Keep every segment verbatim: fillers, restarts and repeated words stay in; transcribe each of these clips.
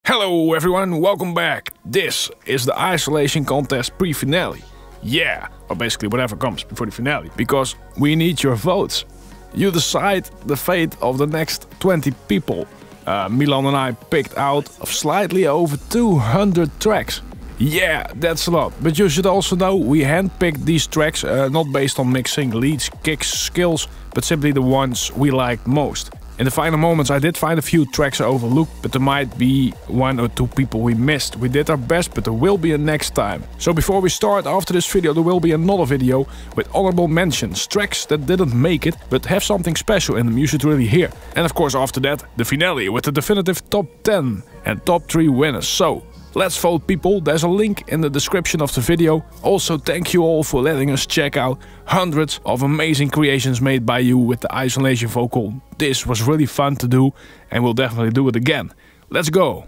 Hello everyone, welcome back. This is the isolation contest pre-finale. Yeah, or basically whatever comes before the finale, because we need your votes. You decide the fate of the next twenty people. Uh, Milan and I picked out of slightly over two hundred tracks. Yeah, that's a lot, but you should also know we handpicked these tracks uh, not based on mixing, leads, kicks, skills, but simply the ones we liked most. In the final moments I did find a few tracks I overlooked, but there might be one or two people we missed. We did our best, but there will be a next time. So before we start, after this video there will be another video with honorable mentions, tracks that didn't make it but have something special in them you should really hear. And of course after that, the finale with the definitive top ten and top three winners. So let's vote people, there's a link in the description of the video. Also thank you all for letting us check out hundreds of amazing creations made by you with the isolation vocal. This was really fun to do and we'll definitely do it again. Let's go!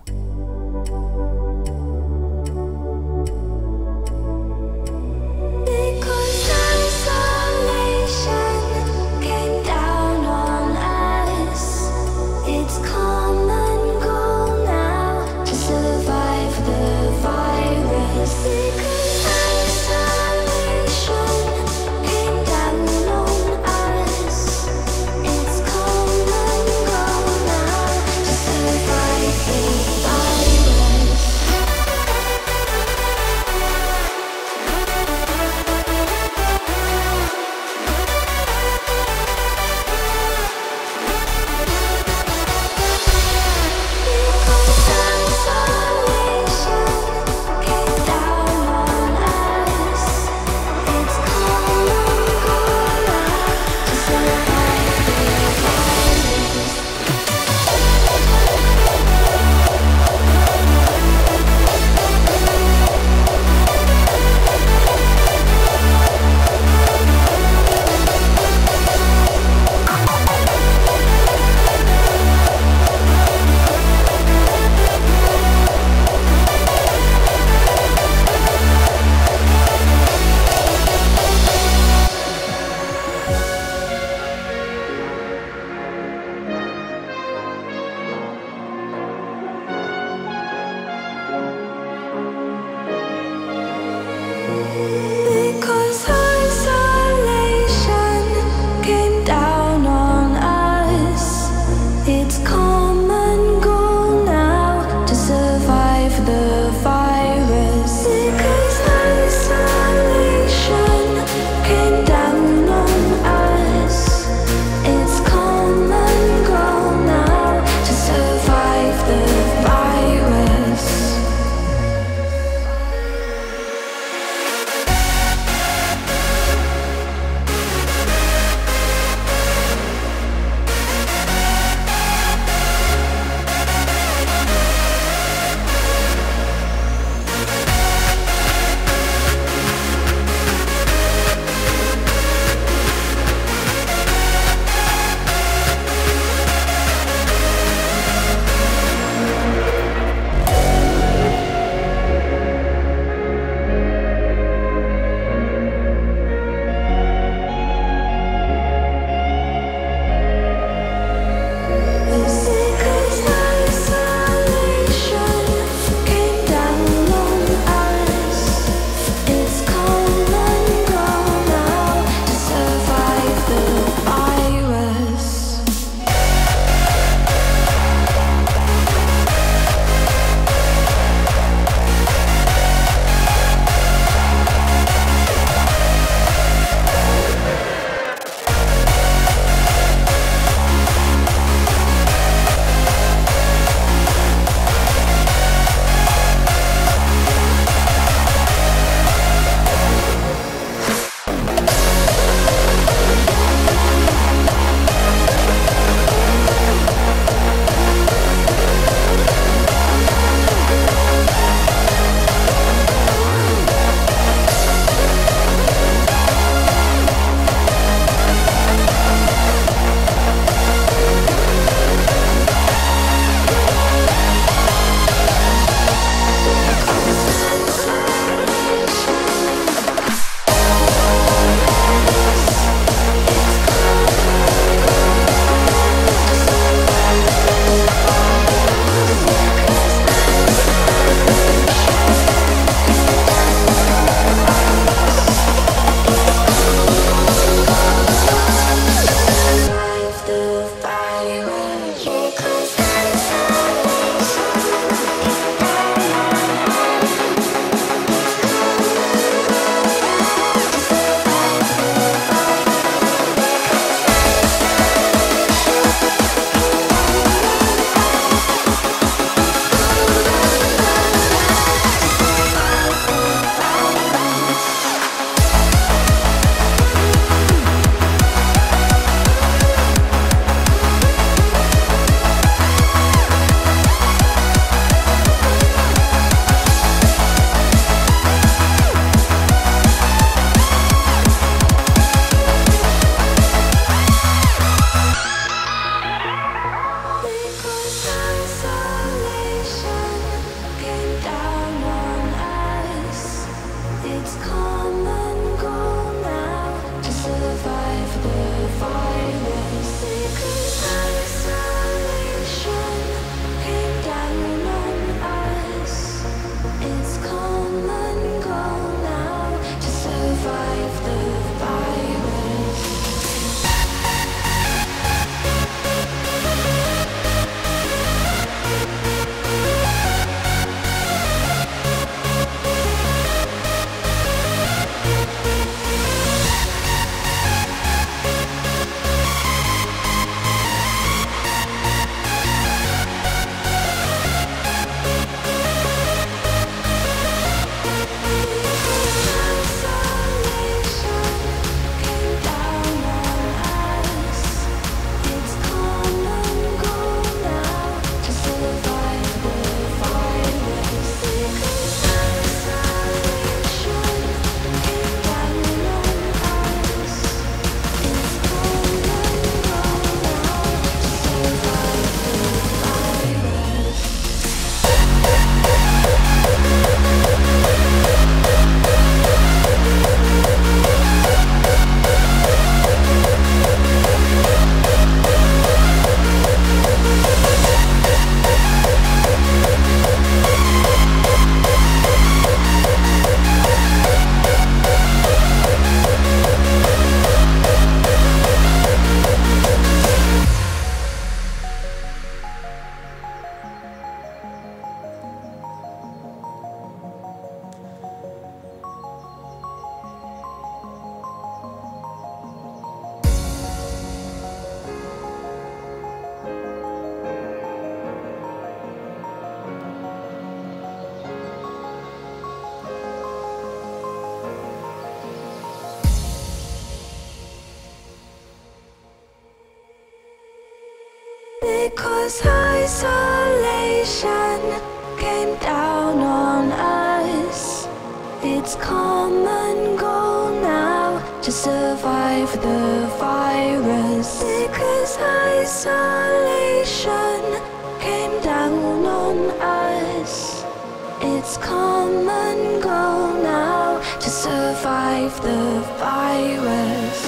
Because isolation came down on us. It's common goal now to survive the virus. Because isolation came down on us. It's common goal now to survive the virus.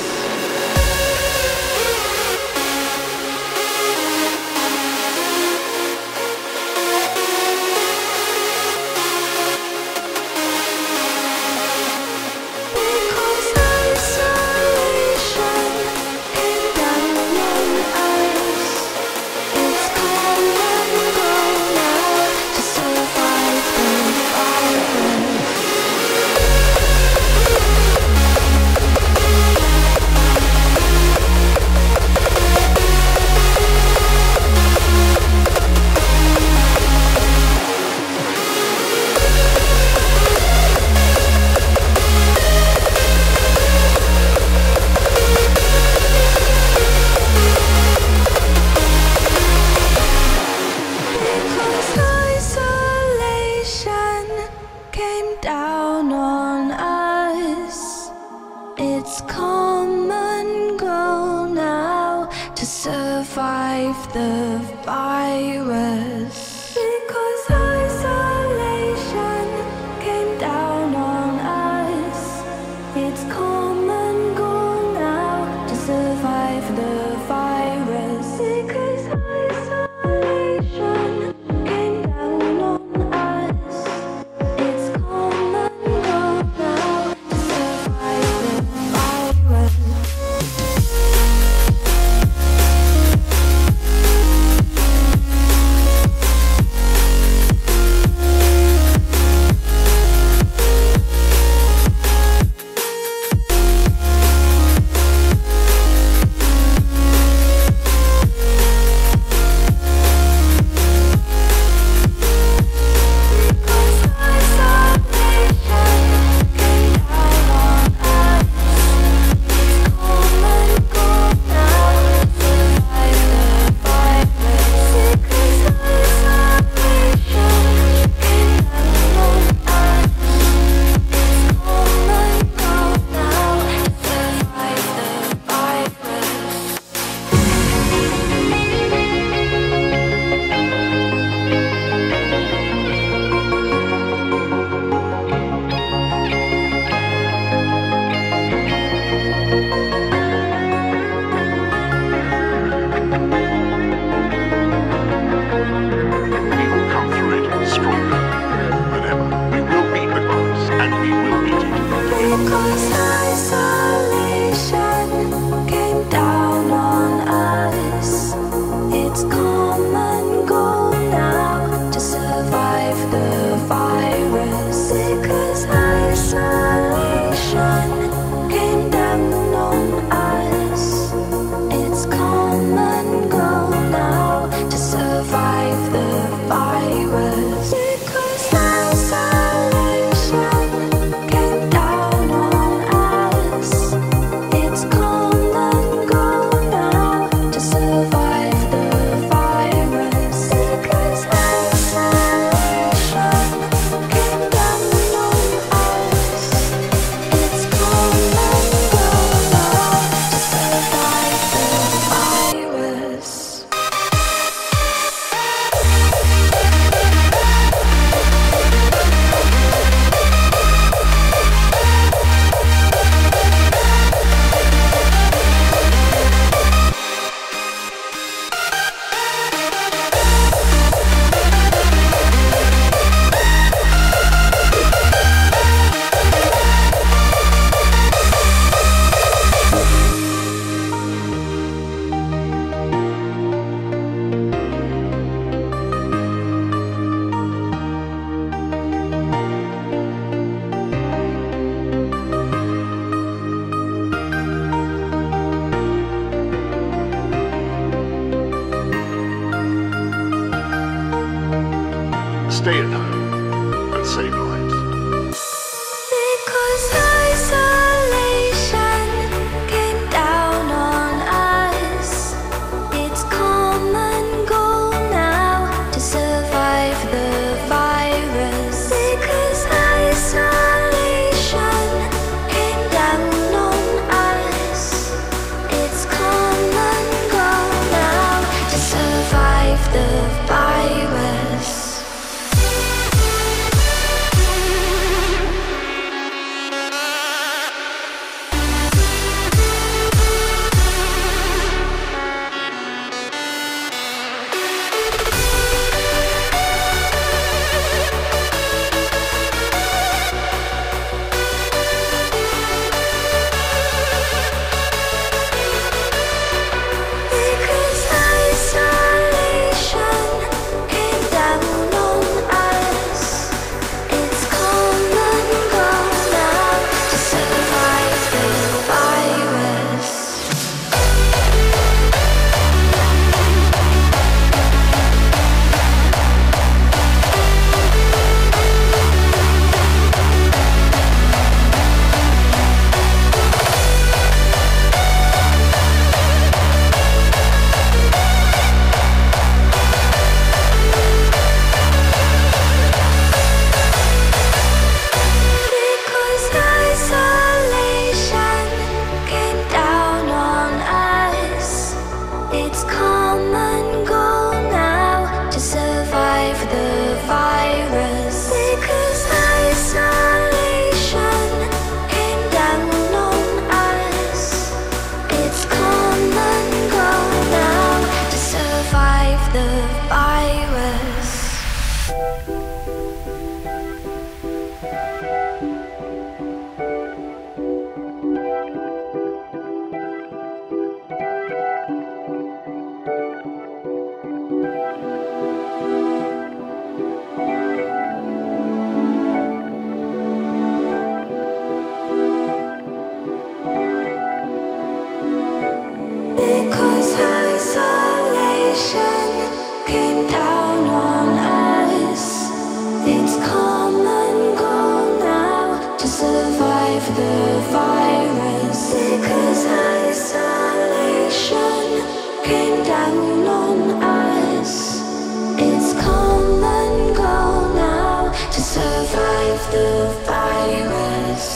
Down on us. It's common goal now to survive the virus. Because isolation came down on us. It's common goal now to survive the virus. Because isolation came down on us. It's common goal now to survive the virus. Because isolation came down on us. It's common goal now to survive the virus. Because isolation came down on us. It's common goal now to survive the virus. Because isolation came down on us. It's common goal now to survive the virus. Because isolation came down on us. It's common goal now to survive the virus. Stay at home and save lives. Because isolation came down on us. It's common survive the virus. Because isolation came down on us. It's come and go now to survive the virus.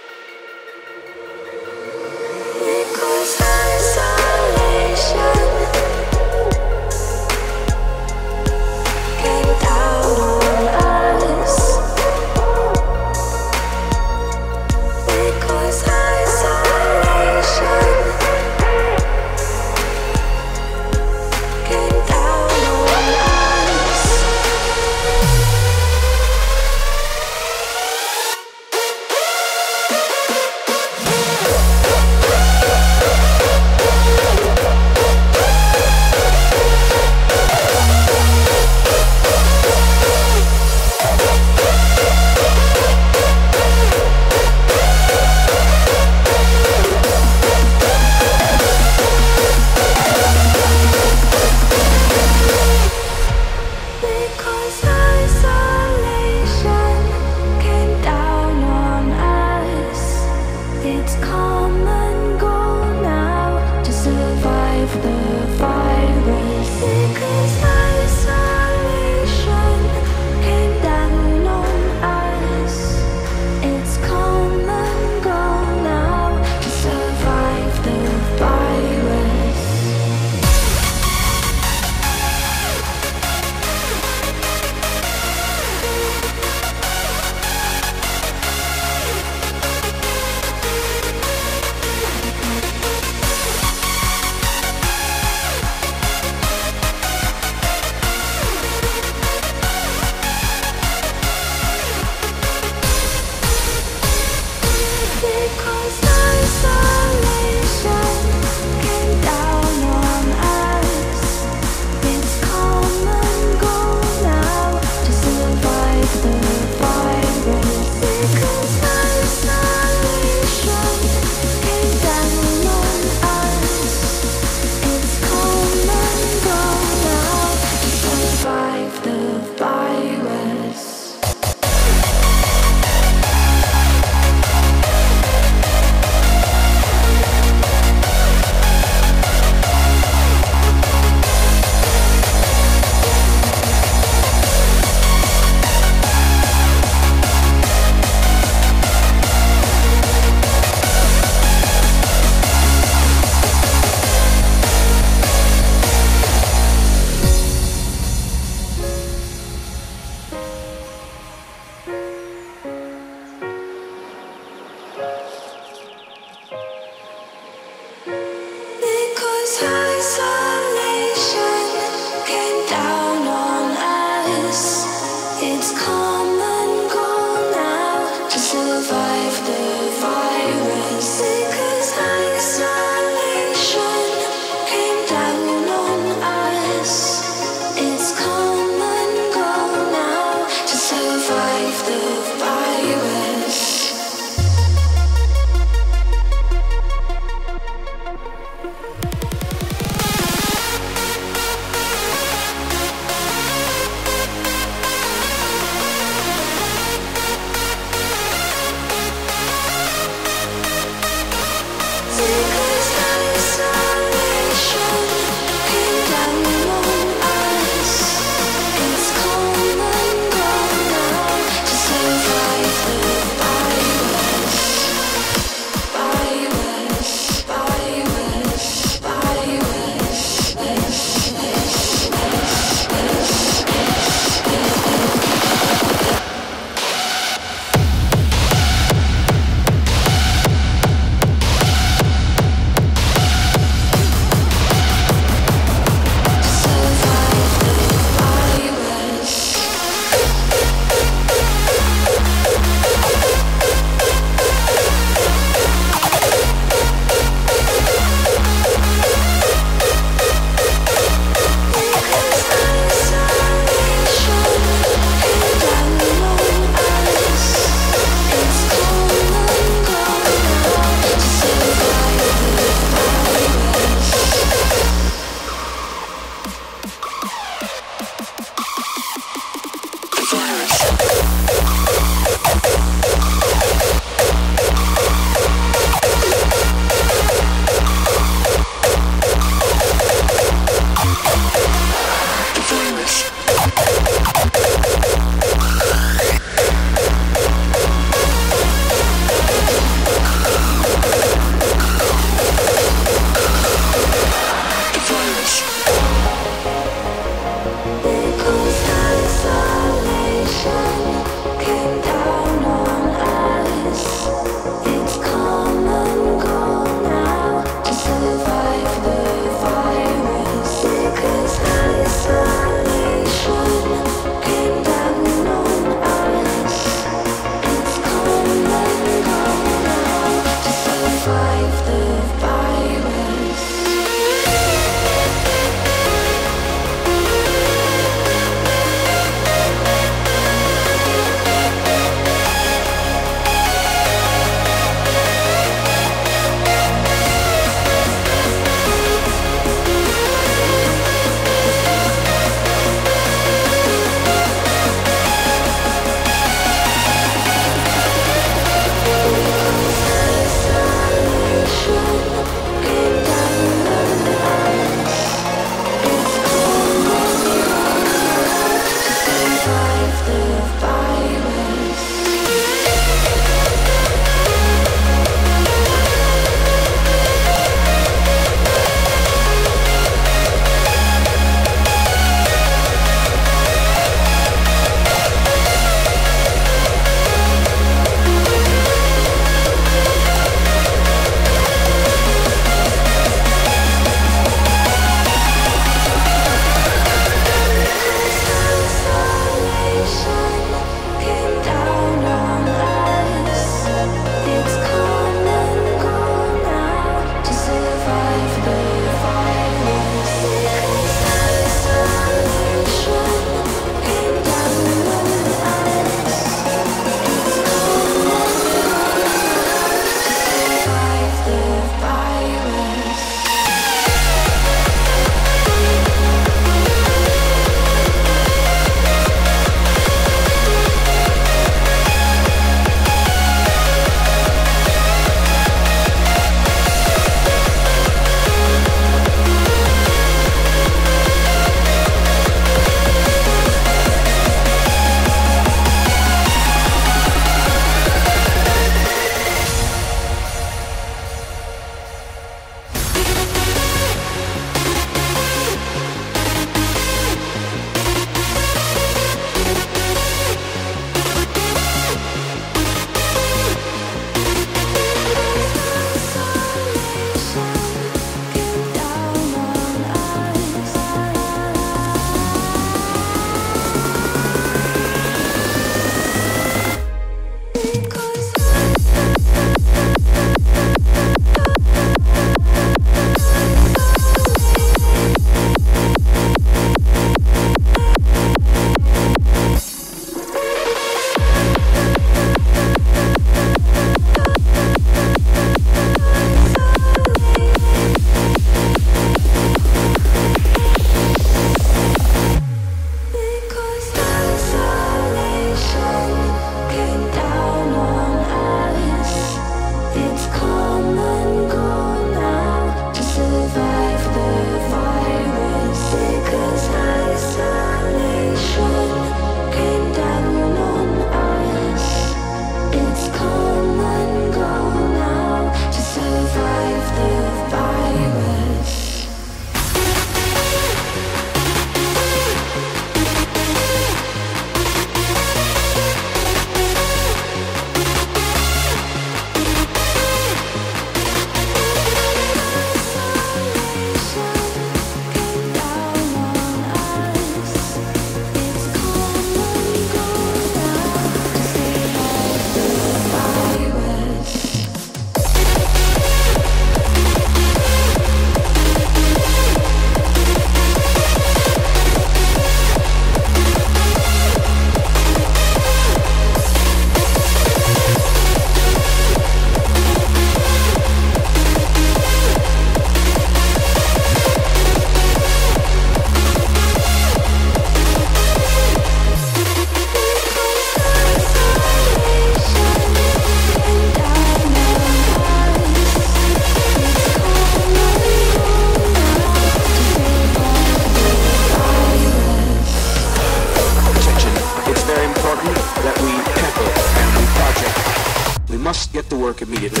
important that we tackle and we project. We must get to work immediately.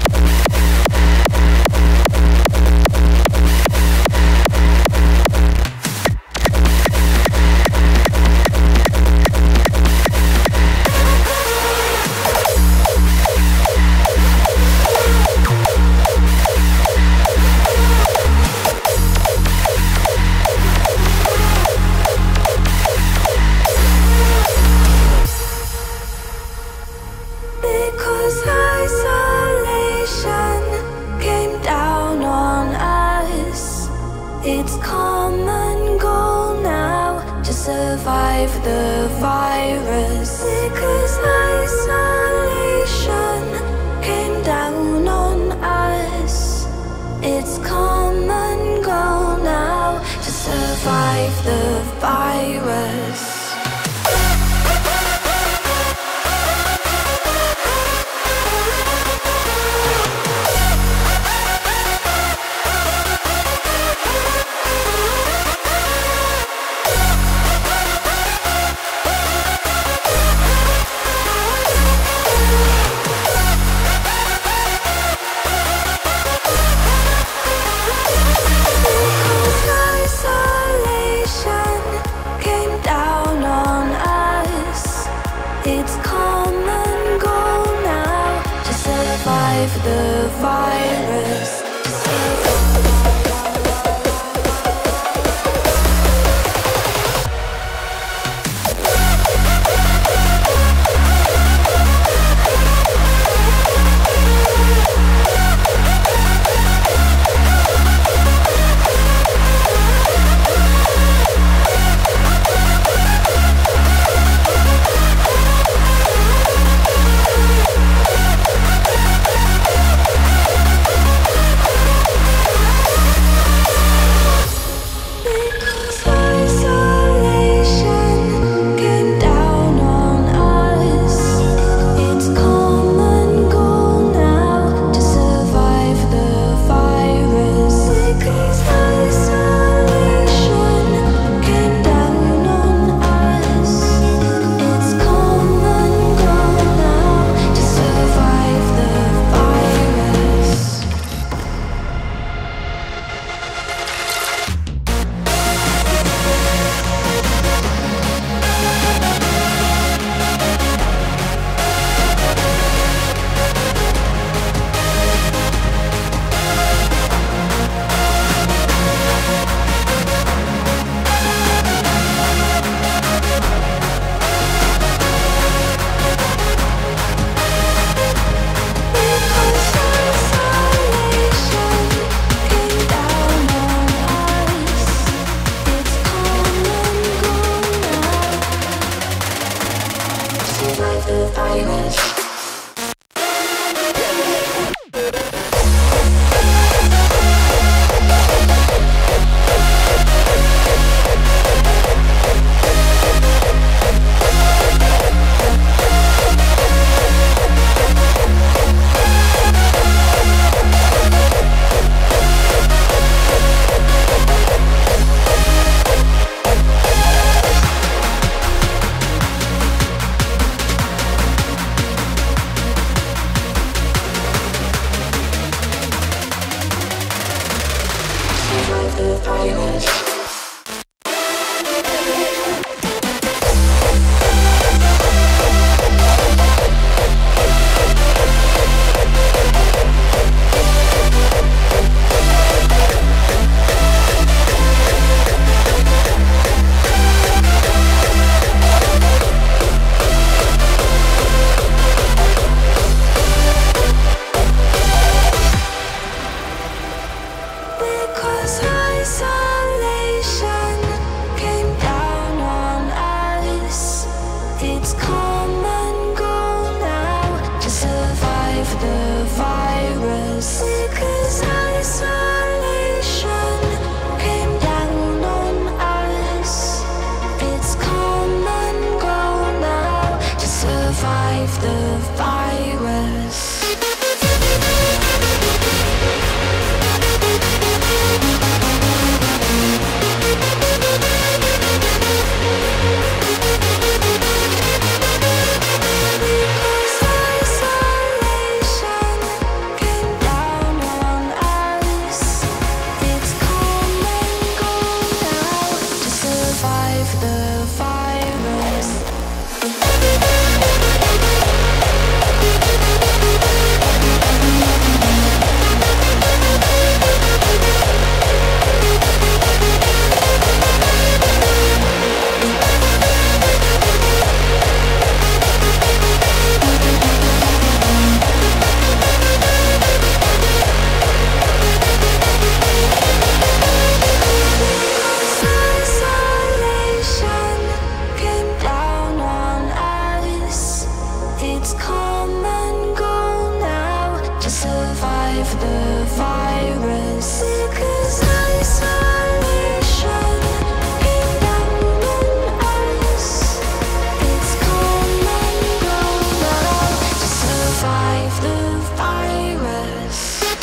Because isolation came down on us. It's common goal now to survive the virus. Because isolation came down on us. It's common goal now to survive the virus. The virus. survive the virus. Isolation came down on us. It's come and gone now to survive the virus. Because isolation came down on us. It's come and gone now to survive the virus.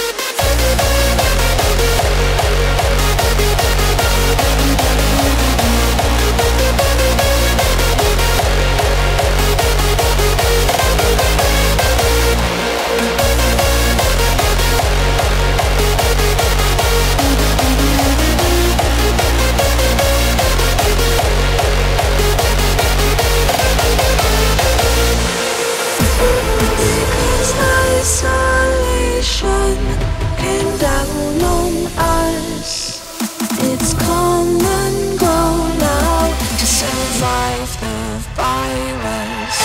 Because isolation came down on us. It's come and gone now to survive the virus.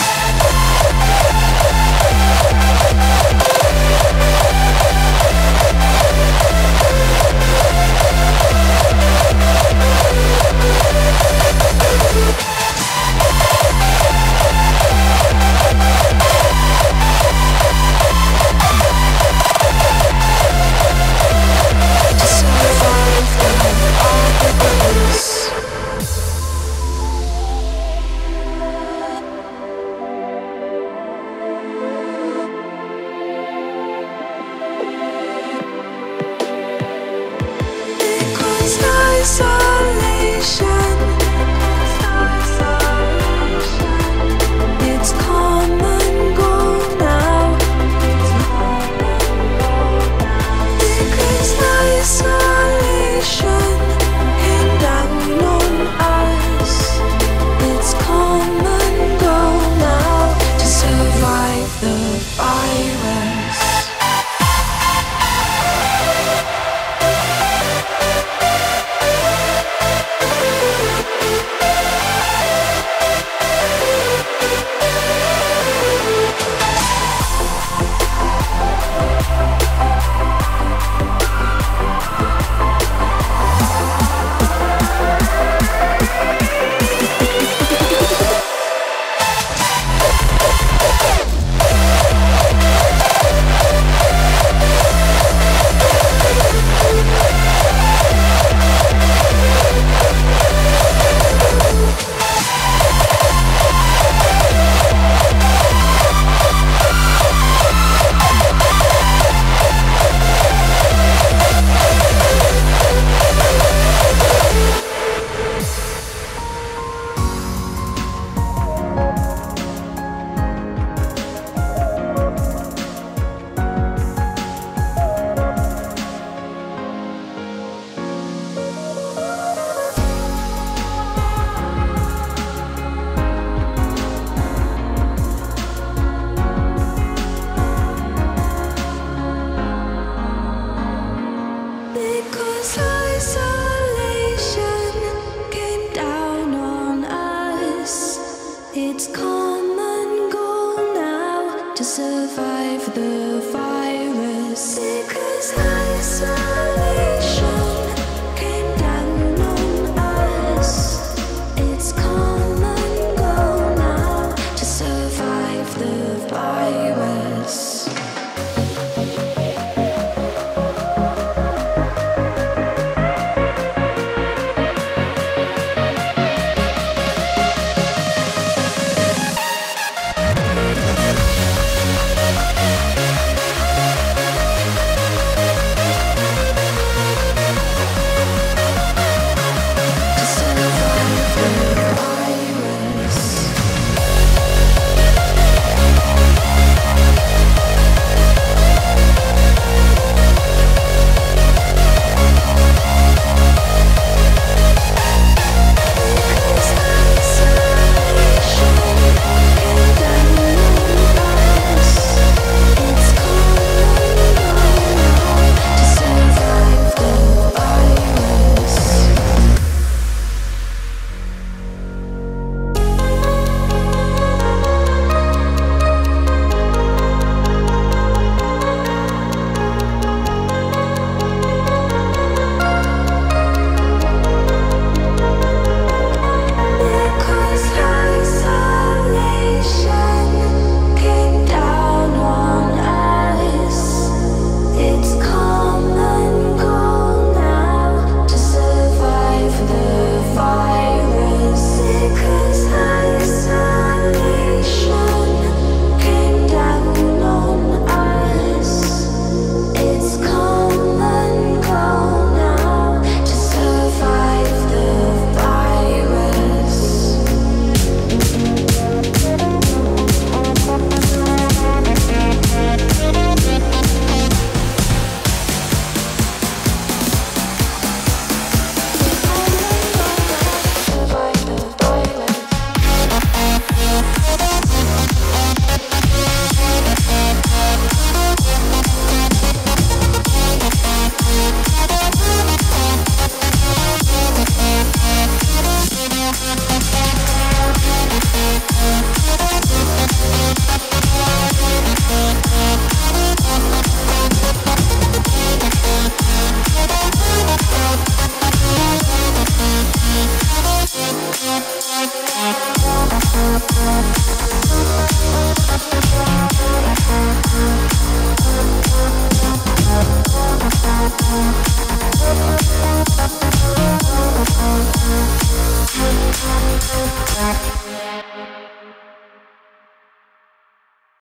To survive the virus. Because isolation, it's come and gone now. Because isolation came down on us. It's come and gone now to survive the virus. Because isolation came down on us. It's come and gone now to survive the virus. Because isolation came down on us. It's come and gone now to survive the virus. We'll be right back. Thank